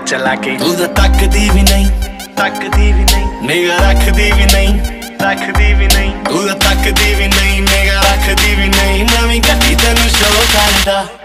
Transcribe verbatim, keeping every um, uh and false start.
चला के तू तो तकदी भी नहीं, तकदी भी नहीं, निगाह रखदी भी नहीं, रखदी भी नहीं, तू तो तकदी भी नहीं, निगाह रखदी भी नहीं। नवीं गड्डी तैनूं शो करदा